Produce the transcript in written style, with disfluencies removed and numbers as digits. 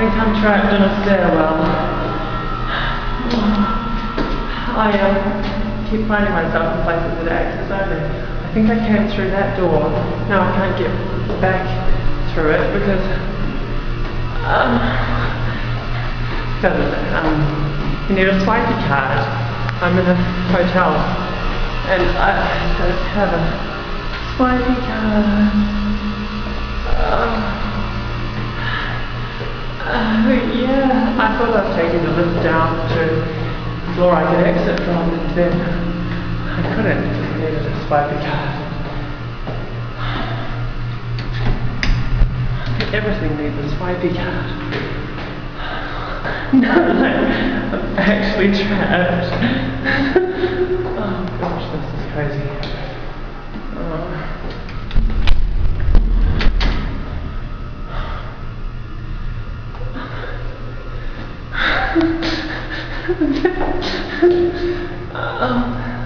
think I'm trapped in a stairwell. I keep finding myself in places with access only. I think I came through that door. Now I can't get back through it because you need a swipey card. I'm in a hotel and I don't have a swipey card. Yeah, I thought I was taking the lift down to the floor I could exit from, and then I couldn't because I needed a swipey card. Everything needs a swipey card. No, I'm actually trapped. Oh gosh, this is crazy. Oh.